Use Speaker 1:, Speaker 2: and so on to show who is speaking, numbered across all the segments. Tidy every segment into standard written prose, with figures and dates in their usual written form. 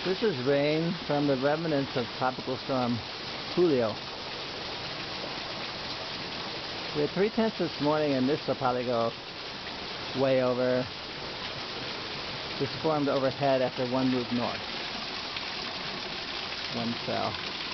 Speaker 1: This is rain from the remnants of Tropical Storm Julio. We had 3/10 this morning, and this will probably go way over. This formed overhead after one moved north. One fell.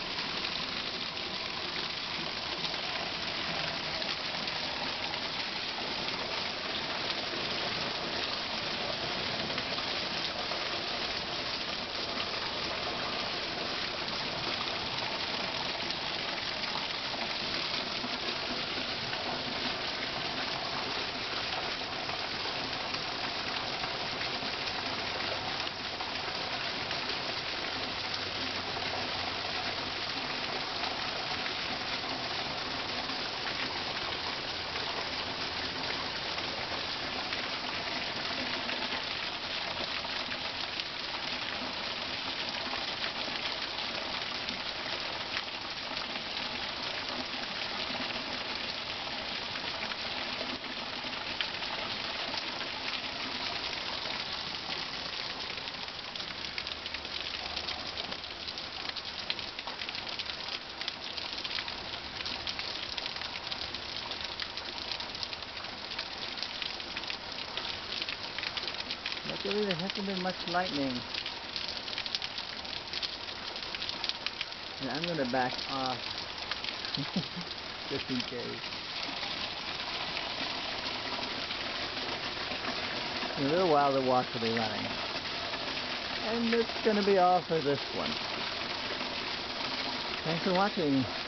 Speaker 1: Luckily there hasn't been much lightning. And I'm going to back off just in case. In a little while the watch will be running. And it's going to be all for this one. Thanks for watching.